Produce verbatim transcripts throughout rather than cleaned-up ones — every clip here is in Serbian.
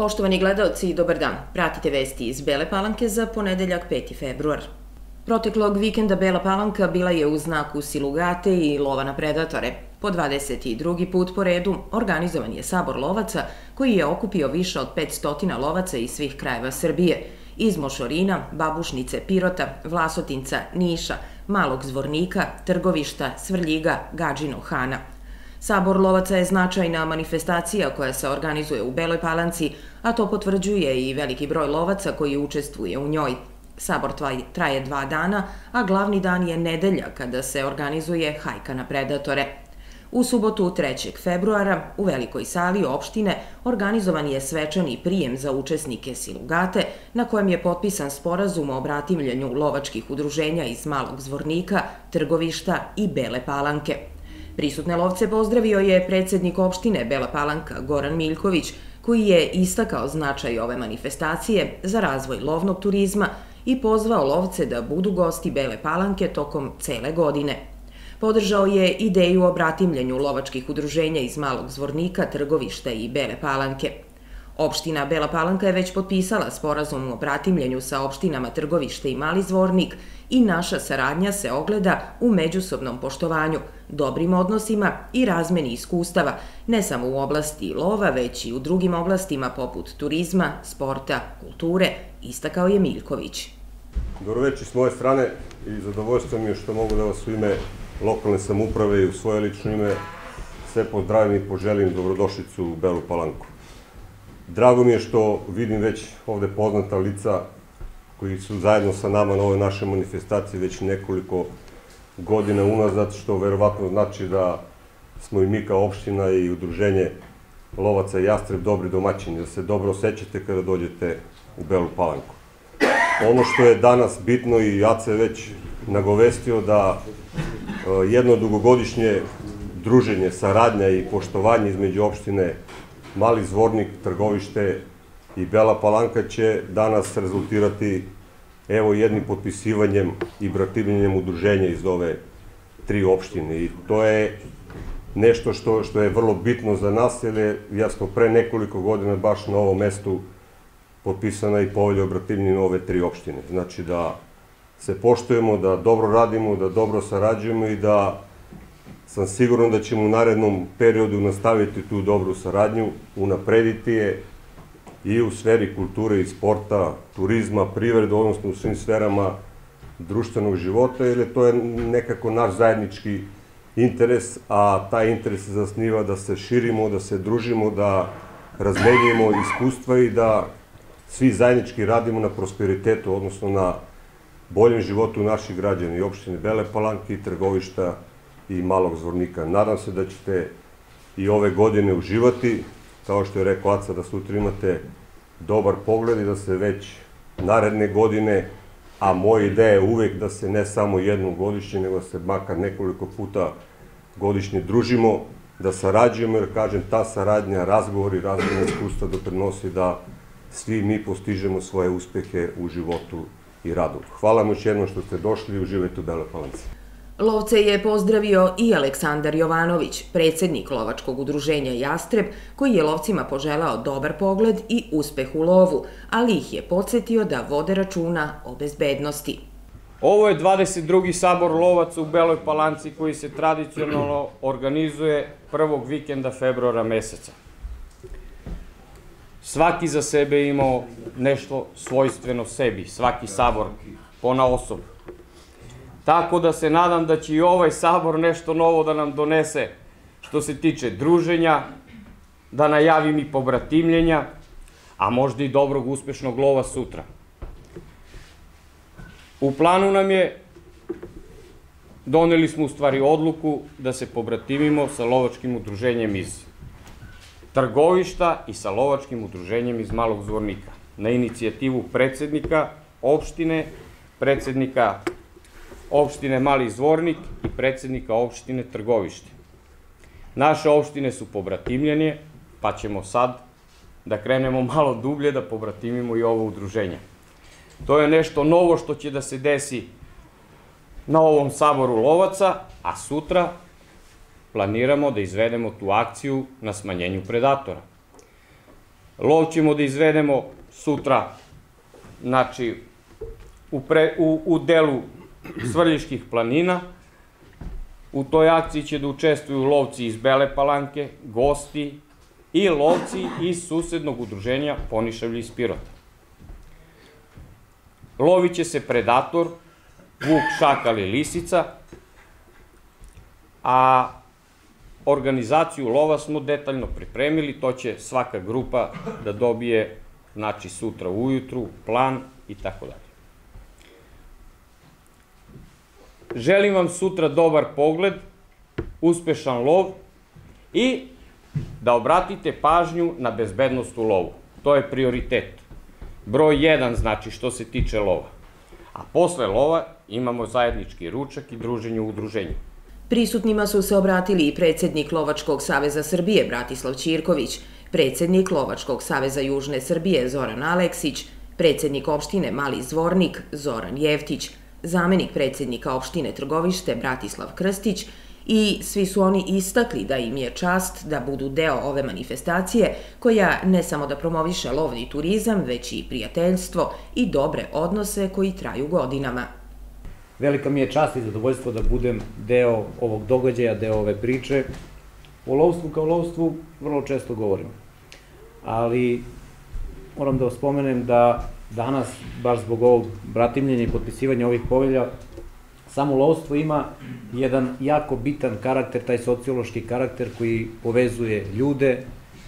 Poštovani gledaoci, dobar dan. Pratite vesti iz Bele Palanke za ponedeljak peti februar. Proteklog vikenda Bela Palanka bila je u znaku Silugate i lova na predatore. Po dvadeset drugi put po redu organizovan je sabor lovaca koji je okupio više od petsto lovaca iz svih krajeva Srbije, iz Mošorina, Babušnice, Pirota, Vlasotinca, Niša, Malog Zvornika, Trgovišta, Svrljiga, Gadžinog Hana. Sabor lovaca je značajna manifestacija koja se organizuje u Beloj Palanci, a to potvrđuje i veliki broj lovaca koji učestvuje u njoj. Sabor traje dva dana, a glavni dan je nedelja kada se organizuje hajka na predatore. U subotu trećeg februara u velikoj sali opštine organizovan je svečani prijem za učesnike Silugate, na kojem je potpisan sporazum o bratimljenju lovačkih udruženja iz Malog Zvornika, Trgovišta i Bele Palanke. Prisutne lovce pozdravio je predsednik opštine Bela Palanka Goran Miljković, koji je istakao značaj ove manifestacije za razvoj lovnog turizma i pozvao lovce da budu gosti Bele Palanke tokom cele godine. Podržao je ideju o bratimljenju lovačkih udruženja iz Malog Zvornika, Trgovišta i Bele Palanke. Opština Bela Palanka je već potpisala sporazum o bratimljenju sa opštinama Trgovište i Mali Zvornik i naša saradnja se ogleda u međusobnom poštovanju, dobrim odnosima i razmeni iskustava, ne samo u oblasti lova, već i u drugim oblastima poput turizma, sporta, kulture, istakao je Miljković. Dobroveče s moje strane i zadovoljstvo mi je što mogu da vas u ime lokalne samouprave i u svoje lično ime sve pozdravim i poželim dobrodošlicu u Belu Palanku. Drago mi je što vidim već ovde poznata lica koji su zajedno sa nama na ovoj našoj manifestaciji već nekoliko godina unazad, što verovatno znači da smo i mi kao opština i udruženje lovaca Jastreb dobri domaćini, da se dobro osjećate kada dođete u Belu Palanku. Ono što je danas bitno i Aca je već nagovestio da jedno dugogodišnje druženje, saradnja i poštovanje između opštine Mali Zvornik, Trgovište i Bela Palanka će danas rezultirati evo jednim potpisivanjem i bratimljenjem udruženja iz ove tri opštine. I to je nešto što, što je vrlo bitno za nas, jer je jasno pre nekoliko godina baš na ovom mestu potpisana i povelja o bratimljenju ove tri opštine. Znači da se poštujemo, da dobro radimo, da dobro sarađujemo i da sam siguran da ćemo u narednom periodu nastaviti tu dobru saradnju, unaprediti je i u sferi kulture i sporta, turizma, privrede, odnosno u svim sferama društvenog života, jer to je nekako naš zajednički interes, a taj interes se zasniva da se širimo, da se družimo, da razmenjujemo iskustva i da svi zajednički radimo na prosperitetu, odnosno na boljem životu naših građana i opštine Bele Palanke i Trgovišta i Malog Zvornika. Nadam se da ćete i ove godine uživati, kao što je rekao Aca, da sutra imate dobar pogled i da se već naredne godine, a moja ideja je uvek da se ne samo jednom godišnje, nego da se makar nekoliko puta godišnje družimo, da sarađujemo, jer kažem, ta saradnja, razgovor i razmjena iskustva doprinosi da svi mi postižemo svoje uspehe u životu i radu. Hvala vam još jednom što ste došli i uživajte u Beloj Palanci. Lovce je pozdravio i Aleksandar Jovanović, predsednik lovačkog udruženja Jastreb, koji je lovcima poželao dobar pogled i uspeh u lovu, ali ih je podsjetio da vode računa o bezbednosti. Ovo je dvadeset drugi sabor lovaca u Beloj Palanci koji se tradicionalno organizuje prvog vikenda februara meseca. Svaki za sebe je imao nešto svojstveno sebi, svaki sabor ponaosob. Tako da se nadam da će i ovaj sabor nešto novo da nam donese što se tiče druženja, da najavim i pobratimljenja, a možda i dobrog uspešnog lova sutra. U planu nam je, doneli smo u stvari odluku da se pobratimimo sa lovačkim udruženjem iz Trgovišta i sa lovačkim udruženjem iz Malog Zvornika. Na inicijativu predsednika opštine, predsednika opštine Mali Zvornik i predsednika opštine Trgovište. Naše opštine su pobratimljene, pa ćemo sad da krenemo malo dublje da pobratimimo i ovo udruženje. To je nešto novo što će da se desi na ovom saboru lovaca, a sutra planiramo da izvedemo tu akciju na smanjenju predatora. Lov ćemo da izvedemo sutra, znači, u delu Svrljiških planina. U toj akciji će da učestvuju lovci iz Bele Palanke, gosti i lovci iz susednog udruženja Ponišavlje iz Pirota. Lovit će se predator, vuk, šakal i lisica, a organizaciju lova smo detaljno pripremili, to će svaka grupa da dobije, znači, sutra ujutru, plan i tako dalje. Želim vam sutra dobar pogled, uspešan lov i da obratite pažnju na bezbednost u lovu. To je prioritet. Broj jedan, znači, što se tiče lova. A posle lova imamo zajednički ručak i druženje u udruženju. Prisutnima su se obratili i predsednik Lovačkog saveza Srbije Bratislav Ćirković, predsednik Lovačkog saveza Južne Srbije Zoran Aleksić, predsednik opštine Mali Zvornik Zoran Jevtić, zamenik predsednika opštine Trgovište Bratislav Krstić, i svi su oni istakli da im je čast da budu deo ove manifestacije koja ne samo da promoviše lovni turizam, već i prijateljstvo i dobre odnose koji traju godinama. Velika mi je čast i zadovoljstvo da budem deo ovog događaja, deo ove priče. O lovstvu kao lovstvu vrlo često govorim, ali moram da vas spomenem da danas, baš zbog ovog bratimljenja i potpisivanja ovih povelja, samo lovstvo ima jedan jako bitan karakter, taj sociološki karakter koji povezuje ljude,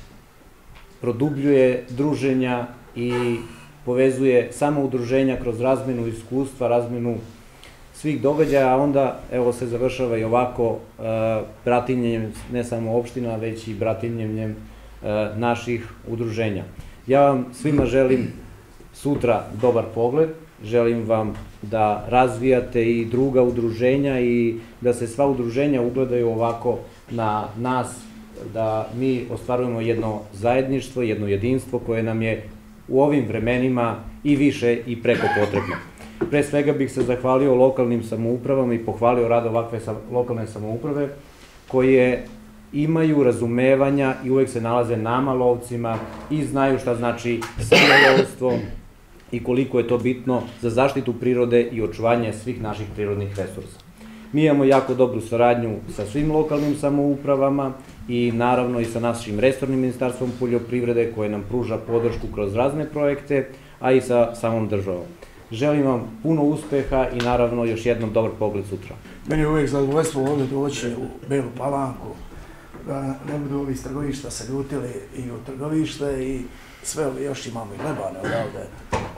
produbljuje druženja i povezuje samo udruženja kroz razmenu iskustva, razmenu svih događaja, a onda, evo, se završava i ovako bratimljenjem ne samo opština, već i bratimljenjem naših udruženja. Ja vam svima želim sutra dobar pogled, želim vam da razvijate i druga udruženja i da se sva udruženja ugledaju ovako na nas, da mi ostvarujemo jedno zajedništvo, jedno jedinstvo koje nam je u ovim vremenima i više i preko potrebno. Pre svega bih se zahvalio lokalnim samoupravama i pohvalio rad ovakve lokalne samouprave koje imaju razumevanja i uvek se nalaze nama lovcima i znaju šta znači lovstvo i koliko je to bitno za zaštitu prirode i očuvanje svih naših prirodnih resursa. Mi imamo jako dobru saradnju sa svim lokalnim samoupravama i naravno i sa našim resornim ministarstvom poljoprivrede koje nam pruža podršku kroz razne projekte, a i sa samom državom. Želim vam puno uspeha i naravno još jednom dobar pogled sutra. Meni je uvijek zadovoljstvo ovdje doći u Belu Palanku, da ne budu ovi iz Trgovišta se ljutili i u Trgovište i sve ove, još imamo i Lebane odavde,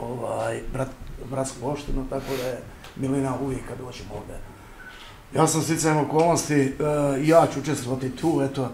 bratsku opštinu, tako da je milina uvijek kad dođemo ovdje. Ja sam sticajem okolnosti, ja ću učestvovati tu, eto,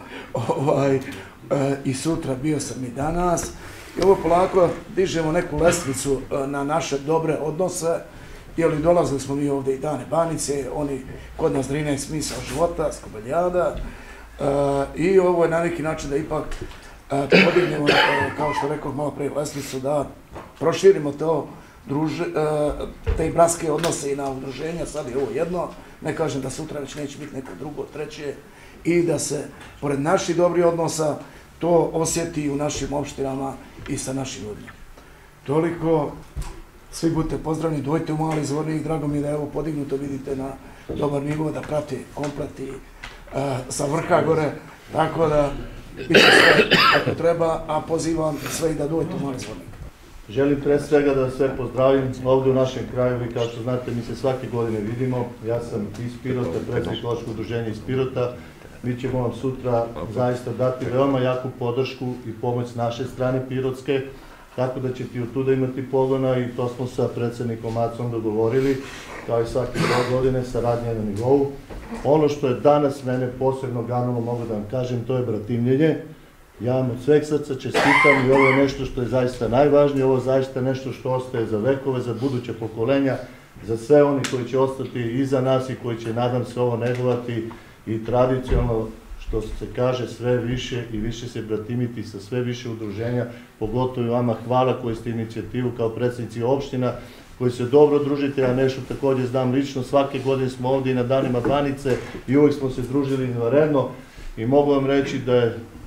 i sutra, bio sam i danas. I ovo polako dižemo neku lestvicu na naše dobre odnose, jer dolazili smo mi ovdje i Dane Banice, oni kod nas drine smisao života, Skobeljada, i ovo je na neki način da ipak podignemo, kao što rekao malo prije, lestvicu, da proširimo to, te bratske odnose i na udruženja, sad je ovo jedno, ne kažem da sutra već neće biti neko drugo, treće, i da se, pored naših dobrih odnosa, to osjeti u našim opštinama i sa našim ljudima. Toliko, svi budete pozdravljeni, dojte u Mali Zvornik, drago mi je da je ovo podignuto, vidite, na dobar nivo, da prati kompleti sa vrha gore, tako da biće sve kako treba, a pozivam sve i da dojte u Mali Zvornik. Želim pre svega da sve pozdravim ovdje u našem kraju, vi kao što znate mi se svake godine vidimo, ja sam iz Pirota, predsednik Lovačkog udruženja iz Pirota, mi ćemo vam sutra zaista dati veoma jaku podršku i pomoć s naše strane pirotske, tako da ćete i od tuda imati pogona i to smo sa predsednikom Macom dogovorili, kao i svake godine, saradnje na nivou. Ono što je danas mene posebno ganulo, mogu da vam kažem, to je bratimljenje. Ja vam od sveg srca čestitam i ovo je nešto što je zaista najvažnije, ovo je zaista nešto što ostaje za vekove, za buduće pokolenja, za sve oni koji će ostati iza nas i koji će, nadam se, ovo negovati i tradicionalno, što se kaže, sve više i više se bratimiti sa sve više udruženja, pogotovo i vama hvala koji ste inicijativu kao predsednici opština, koji se dobro družite, ja nešto takođe znam lično, svake godine smo ovdje i na danima Banice i uvijek smo se družili izvanredno i mogu vam reći da je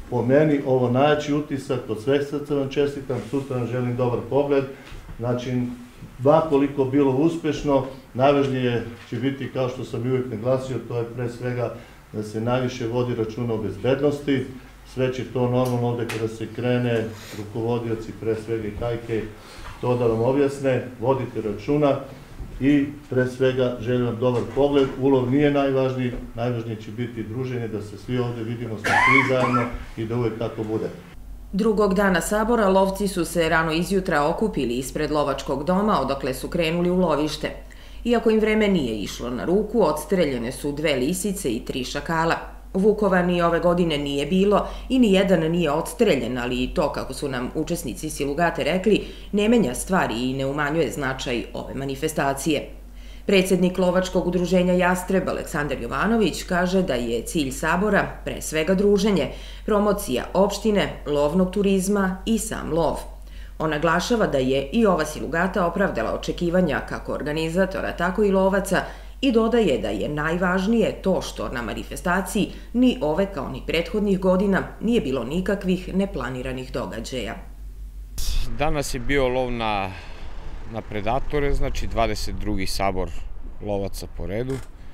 po meni ovo najjači utisak, od sveh srca vam čestitam, sutra vam želim dobar pogled. Znači, koliko bilo uspešno, najvažnije će biti, kao što sam i uvijek naglasio, to je pre svega da se najviše vodi računa o bezbednosti. Sve će to normalno ovde kada se krene, rukovodioci, pre svega i Hajke, to da vam objasne, vodite računa i pre svega želim vam dobar pogled. Ulov nije najvažniji, najvažnije će biti druženje, da se svi ovde vidimo, smo svi zajedno i da uvek tako bude. Drugog dana sabora lovci su se rano izjutra okupili ispred lovačkog doma, odakle su krenuli u lovište. Iako im vreme nije išlo na ruku, odstreljene su dve lisice i tri šakala. Vukova ni ove godine nije bilo i ni jedan nije odstreljen, ali i to, kako su nam učesnici Silugate rekli, ne menja stvari i ne umanjuje značaj ove manifestacije. Predsednik lovačkog udruženja Jastreb, Aleksandar Jovanović, kaže da je cilj sabora pre svega druženje, promocija opštine, lovnog turizma i sam lov. On naglašava da je i ova Silugata opravdala očekivanja kako organizatora, tako i lovaca i dodaje da je najvažnije to što na manifestaciji ni ove kao ni prethodnih godina nije bilo nikakvih neplaniranih događaja. Danas je bio lov na na predatore, znači dvadeset drugi sabor lovaca po redu.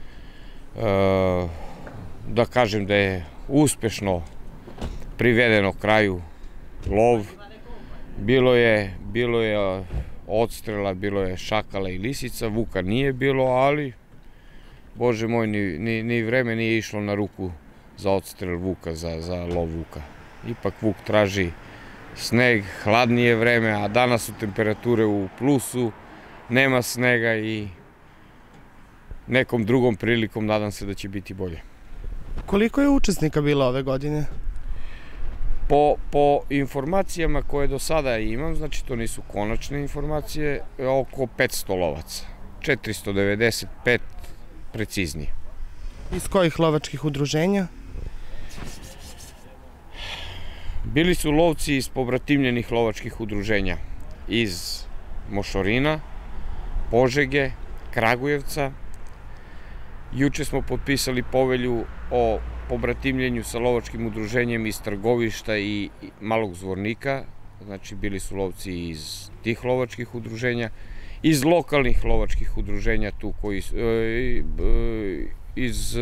Da kažem da je uspešno privedeno kraju lov. Bilo je, bilo je odstrela, bilo je šakala i lisica, vuka nije bilo, ali, bože moj, ni, ni, ni vreme nije išlo na ruku za odstrel vuka, za, za lov vuka. Ipak vuk traži sneg, hladnije vreme, a danas su temperature u plusu, nema snega i nekom drugom prilikom nadam se da će biti bolje. Koliko je učesnika bilo ove godine? Po, po informacijama koje do sada imam, znači to nisu konačne informacije, oko petsto lovaca, četiristo devedeset pet preciznije. Iz kojih lovačkih udruženja? Bili su lovci iz pobratimljenih lovačkih udruženja, iz Mošorina, Požege, Kragujevca. Juče smo potpisali povelju o pobratimljenju sa lovačkim udruženjem iz Trgovišta i Malog Zvornika, znači bili su lovci iz tih lovačkih udruženja, iz lokalnih lovačkih udruženja tu koji iz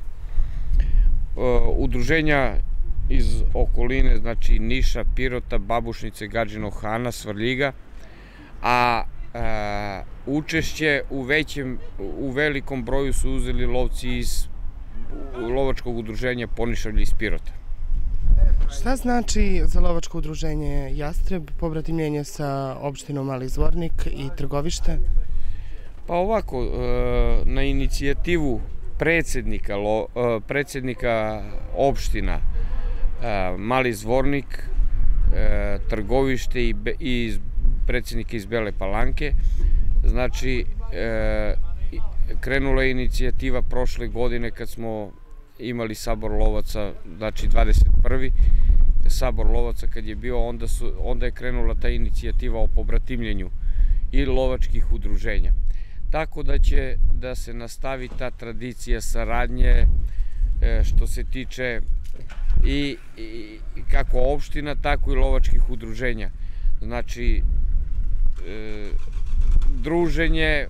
udruženja iz okoline, znači Niša, Pirota, Babušnice, Gadžinog Hana, Svrljiga, a učešće u većem, u velikom broju su uzeli lovci iz lovačkog udruženja Ponišavlje iz Pirota. Šta znači za lovačko udruženje Jastreb pobratimljenje sa opštinom Mali Zvornik i Trgovište? Pa ovako, na inicijativu predsednika, predsednika opština Mali Zvornik, Trgovište i predsednika iz Bele Palanke, znači krenula je inicijativa prošle godine kad smo imali sabor lovaca, znači dvadeset prvi sabor lovaca kad je bio, onda, su, onda je krenula ta inicijativa o pobratimljenju i lovačkih udruženja. Tako da će da se nastavi ta tradicija saradnje što se tiče i, i kako opština, tako i lovačkih udruženja. Znači, e, druženje, e,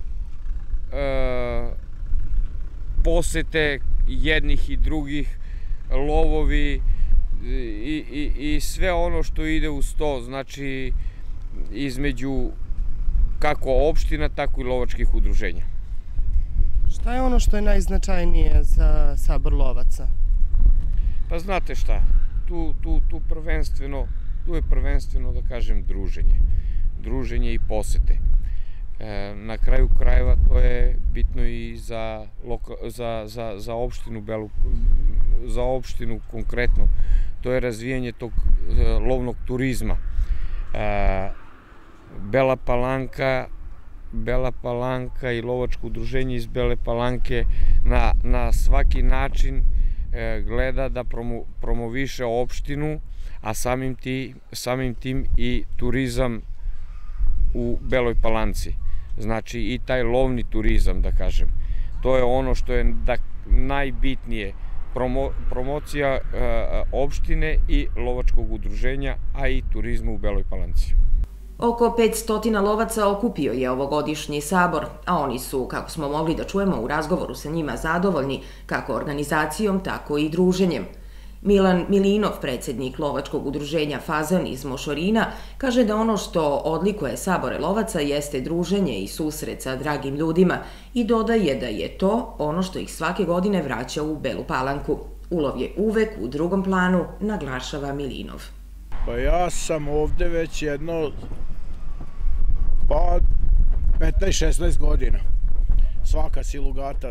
posete jednih i drugih, lovovi i, i, i sve ono što ide uz to, znači između kako opština, tako i lovačkih udruženja. Šta je ono što je najznačajnije za sabor lovaca? Pa znate šta, tu, tu, tu prvenstveno, tu je prvenstveno da kažem druženje, druženje i posete. E, na kraju krajeva to je bitno i za, loka, za, za, za opštinu Belu, za opštinu konkretno, to je razvijanje tog e, lovnog turizma. E, Bela Palanka, Bela Palanka i lovačko udruženje iz Bele Palanke na, na svaki način e, gleda da promo, promoviše opštinu, a samim, ti, samim tim i turizam u Beloj Palanci. Znači i taj lovni turizam, da kažem. To je ono što je da, najbitnije. promocija opštine i lovačkog udruženja, a i turizma u Beloj Palanci. Oko petsto lovaca okupio je ovogodišnji sabor, a oni su, kako smo mogli da čujemo u razgovoru sa njima, zadovoljni kako organizacijom, tako i druženjem. Milan Milinov, predsjednik lovačkog udruženja Fazan iz Mošorina, kaže da ono što odlikuje sabore lovaca jeste druženje i susret sa dragim ljudima i dodaje da je to ono što ih svake godine vraća u Belu Palanku. Ulov je uvek u drugom planu, naglašava Milinov. Pa ja sam ovde već jedno, pa petnaest šesnaest godina. Svaka silugata,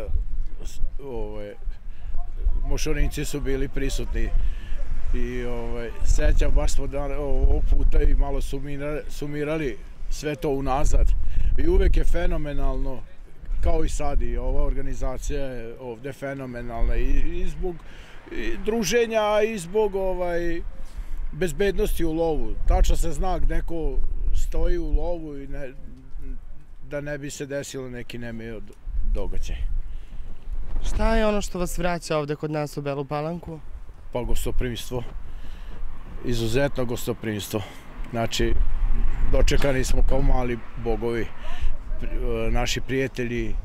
Mošorinci su bili prisutni i sećam, baš smo ovog puta i malo sumirali sve to unazad. I uvek je fenomenalno, kao i sad, i ova organizacija je ovde fenomenalna i zbog druženja, i zbog bezbednosti u lovu. Tačno se zna gde neko stoji u lovu i da ne bi se desilo neki nemio događaj. Šta je ono što vas vraća ovde kod nas u Belu Palanku? Pa gostoprimstvo. Izuzetno gostoprimstvo. Znači, dočekani smo kao mali bogovi. Naši prijatelji,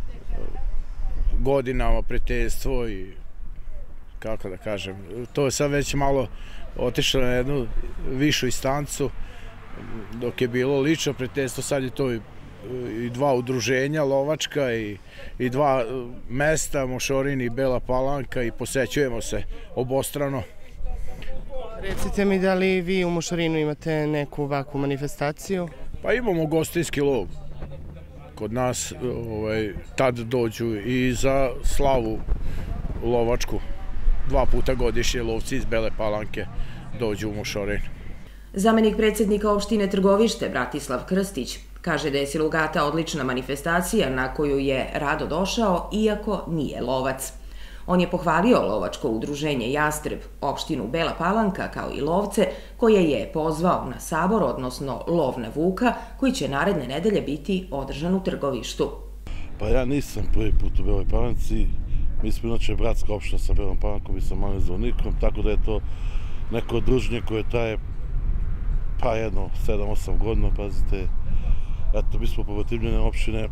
godinama prijateljstvo i, kako da kažem, to je sad već malo otišlo na jednu višu instancu, dok je bilo lično prijateljstvo, sad je to i dva udruženja lovačka i dva mesta, Mošorin i Bela Palanka, i posećujemo se obostrano. Recite mi, da li vi u Mošorinu imate neku ovakvu manifestaciju? Pa imamo gostinski lov. Kod nas tad dođu i za slavu lovačku. Dva puta godišnje lovci iz Bele Palanke dođu u Mošorin. Zamenik predsjednika opštine Trgovište, Bratislav Krstić, kaže da je silugata odlična manifestacija na koju je rado došao, iako nije lovac. On je pohvalio lovačko udruženje Jastreb, opštinu Bela Palanka, kao i lovce, koje je pozvao na sabor, odnosno lov na vuka, koji će naredne nedelje biti održan u Trgovištu. Pa ja nisam prvi put u Beloj Palanci. Mi smo inače bratska opština sa Belom Palankom i sa Malim Zvornikom, tako da je to neko druženje koje traje pa jedno sedam osam godina, pazite. Eto, mi smo pogotivljene opštine.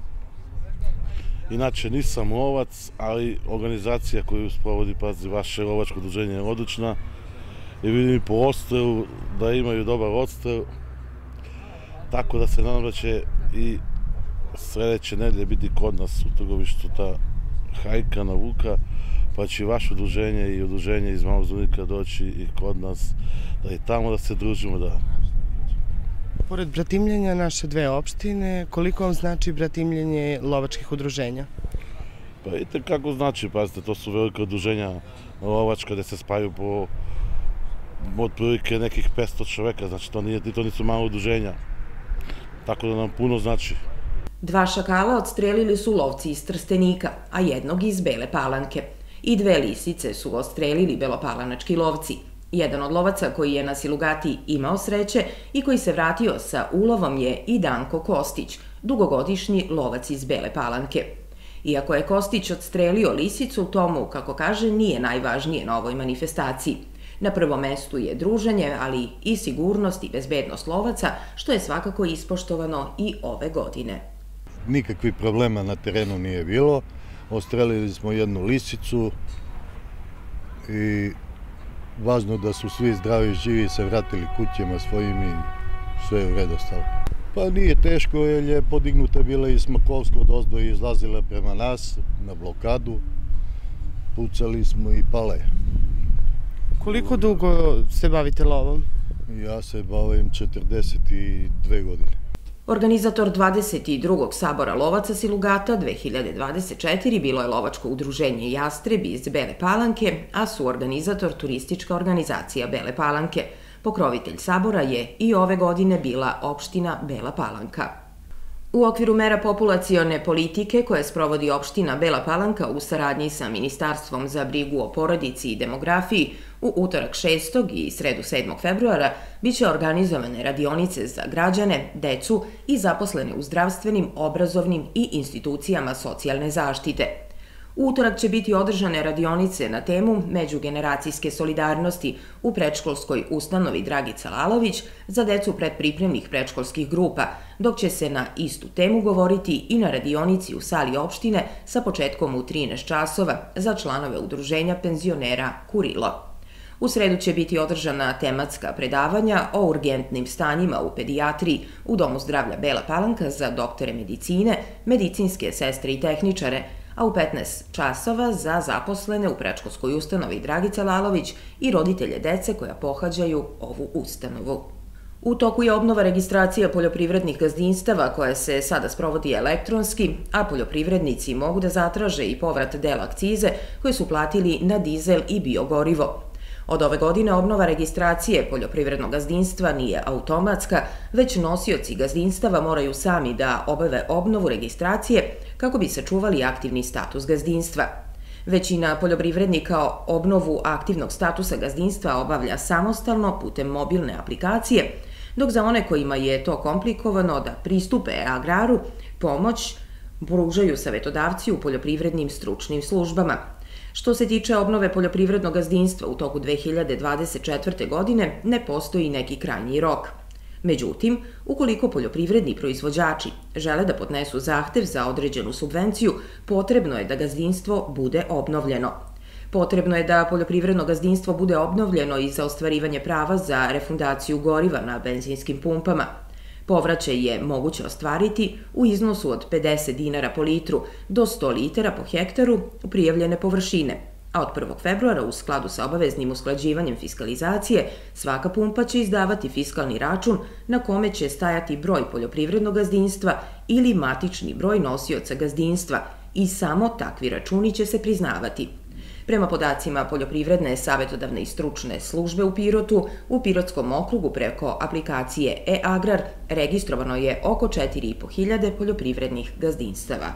Inače nisam lovac, ali organizacija koju sprovodi, pazi, vaše lovačko udruženje je odlična. I vidim po odstrelu da imaju dobar odstrel. Tako da se nadam da će i sledeće nedelje biti kod nas u Trgovištu ta hajka na vuka, pa će i vaše udruženje i udruženje iz Malog Zvornika doći i kod nas, da i tamo da se družimo, da. Pored bratimljenja naše dve opštine, koliko vam znači bratimljenje lovačkih udruženja? Pa vidite kako znači, pazite, to su velike udruženja lovačka gde se spaju po otprilike nekih petsto čoveka, znači to nisu malo udruženja, tako da nam puno znači. Dva šakala odstrelili su lovci iz Trstenika, a jednog iz Bele Palanke. I dve lisice su odstrelili belopalanački lovci. Jedan od lovaca koji je na silugati imao sreće i koji se vratio sa ulovom je i Danko Kostić, dugogodišnji lovac iz Bele Palanke. Iako je Kostić odstrelio lisicu, tomu, kako kaže, nije najvažnije na ovoj manifestaciji. Na prvom mestu je druženje, ali i sigurnost i bezbednost lovaca, što je svakako ispoštovano i ove godine. Nikakvih problema na terenu nije bilo. Odstrelili smo jednu lisicu i važno da su svi zdravi i živi se vratili kućama svojim i sve je u redu stalo. Pa nije teško jer je podignuta bila iz Makovskog odozdo i izlazila prema nas na blokadu. Pucali smo i pale. Koliko dugo se bavite lovom? Ja se bavim četrdeset dve godine. Organizator dvadeset drugog sabora lovaca silugata dve hiljade dvadeset četiri bilo je lovačko udruženje Jastreb iz Bele Palanke, a suorganizator turistička organizacija Bele Palanke. Pokrovitelj sabora je i ove godine bila opština Bela Palanka. U okviru mera populacione politike koje sprovodi opština Bela Palanka u saradnji sa Ministarstvom za brigu o porodici i demografiji, u utorak šestog i sredu sedmog februara biće organizovane radionice za građane, decu i zaposlene u zdravstvenim, obrazovnim i institucijama socijalne zaštite. U utorak će biti održane radionice na temu međugeneracijske solidarnosti u predškolskoj ustanovi Dragica Lalović za decu predpripremnih predškolskih grupa, dok će se na istu temu govoriti i na radionici u sali opštine sa početkom u trinaest časova za članove udruženja penzionera Kurilo. U sredu će biti održana tematska predavanja o urgentnim stanjima u pedijatriji u Domu zdravlja Bela Palanka za doktore medicine, medicinske sestre i tehničare, a u petnaest časova za zaposlene u predškolskoj ustanovi Dragica Lalović i roditelje dece koja pohađaju ovu ustanovu. U toku je obnova registracija poljoprivrednih gazdinstava koja se sada sprovodi elektronski, a poljoprivrednici mogu da zatraže i povrat dela akcize koje su platili na dizel i biogorivo. Od ove godine obnova registracije poljoprivrednog gazdinstva nije automatska, već nosioci gazdinstava moraju sami da obave obnovu registracije kako bi sačuvali aktivni status gazdinstva. Većina poljoprivrednika obnovu aktivnog statusa gazdinstva obavlja samostalno putem mobilne aplikacije, dok za one kojima je to komplikovano da pristupe e-agraru, pomoć pružaju savetodavci u poljoprivrednim stručnim službama. Što se tiče obnove poljoprivrednog gazdinstva u toku dve hiljade dvadeset četvrte. godine ne postoji neki krajnji rok. Međutim, ukoliko poljoprivredni proizvođači žele da podnesu zahtev za određenu subvenciju, potrebno je da gazdinstvo bude obnovljeno. Potrebno je da poljoprivredno gazdinstvo bude obnovljeno i za ostvarivanje prava za refundaciju goriva na benzinskim pumpama. Povraćaj je moguće ostvariti u iznosu od pedeset dinara po litru do sto litara po hektaru prijavljene površine, a od prvog februara u skladu sa obaveznim usklađivanjem fiskalizacije svaka pumpa će izdavati fiskalni račun na kome će stajati broj poljoprivrednog gazdinstva ili matični broj nosioca gazdinstva i samo takvi računi će se priznavati. Prema podacima Poljoprivredne savetodavne i stručne službe u Pirotu, u Pirotskom okrugu preko aplikacije e-agrar registrovano je oko četiri i po hiljade poljoprivrednih gazdinstava.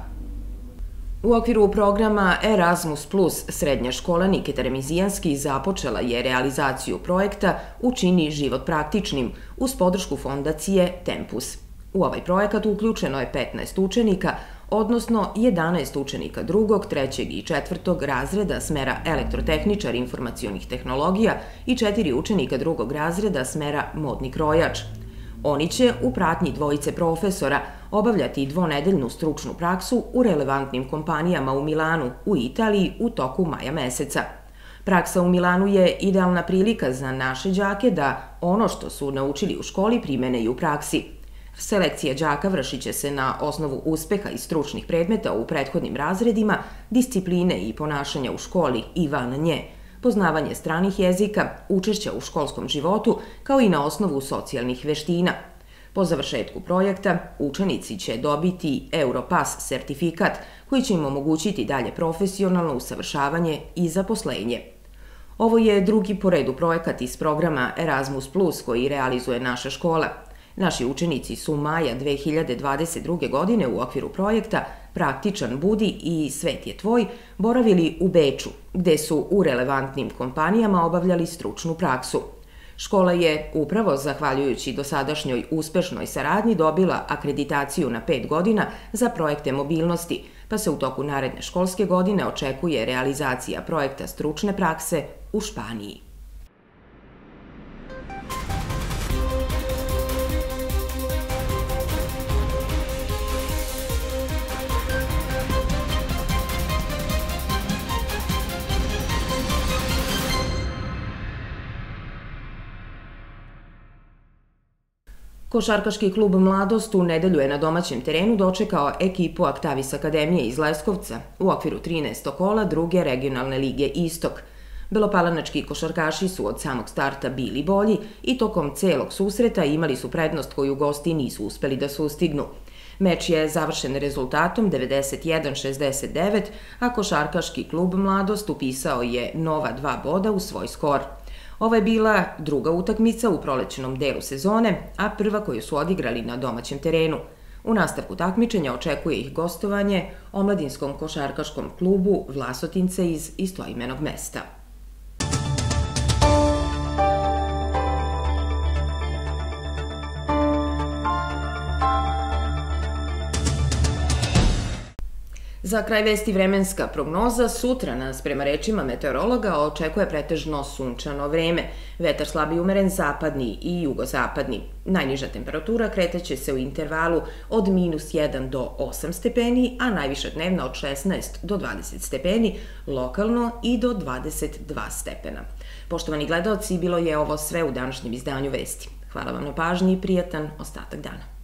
U okviru programa Erasmus plus srednja škola Nikita Remizijanski započela je realizaciju projekta Učini život praktičnim uz podršku fondacije Tempus. U ovaj projekat uključeno je petnaest učenika, odnosno jedanaest učenika drugog, trećeg i četvrtog razreda smera elektrotehničar informacionih tehnologija i četiri učenika drugog razreda smera modni krojač. Oni će u pratnji dvojice profesora obavljati dvonedeljnu stručnu praksu u relevantnim kompanijama u Milanu, u Italiji, u toku maja meseca. Praksa u Milanu je idealna prilika za naše đake da ono što su naučili u školi primene i u praksi. Selekcija đaka vršit će se na osnovu uspeha i stručnih predmeta u prethodnim razredima, discipline i ponašanja u školi i van nje, poznavanje stranih jezika, učešća u školskom životu, kao i na osnovu socijalnih veština. Po završetku projekta, učenici će dobiti Europass sertifikat koji će im omogućiti dalje profesionalno usavršavanje i zaposlenje. Ovo je drugi po redu projekat iz programa Erasmus plus koji realizuje naša škola. Naši učenici su maja dve hiljade dvadeset druge. godine u okviru projekta Praktičan budi i Svet je tvoj boravili u Beču, gde su u relevantnim kompanijama obavljali stručnu praksu. Škola je, upravo zahvaljujući dosadašnjoj uspešnoj saradnji, dobila akreditaciju na pet godina za projekte mobilnosti, pa se u toku naredne školske godine očekuje realizacija projekta stručne prakse u Španiji. Košarkaški klub Mladost u nedelju je na domaćem terenu dočekao ekipu Aktavis Akademije iz Leskovca u okviru trinaestog kola druge regionalne lige Istok. Belopalanački košarkaši su od samog starta bili bolji i tokom celog susreta imali su prednost koju gosti nisu uspeli da sustignu. Meč je završen rezultatom devedeset jedan šezdeset devet, a košarkaški klub Mladost upisao je nova dva boda u svoj skor. Ovo je bila druga utakmica u prolećnom delu sezone, a prva koju su odigrali na domaćem terenu. U nastavku takmičenja očekuje ih gostovanje omladinskom košarkaškom klubu Vlasotince iz istoimenog mesta. Za kraj vesti vremenska prognoza. Sutra nas, prema rečima meteorologa, očekuje pretežno sunčano vreme. Vetar slabi umeren zapadni i jugozapadni. Najniža temperatura kretaće se u intervalu od minus jedan do osam stepeni, a najviša dnevna od šesnaest do dvadeset stepeni, lokalno i do dvadeset dva stepena. Poštovani gledaoci, bilo je ovo sve u današnjem izdanju vesti. Hvala vam na pažnji i prijatan ostatak dana.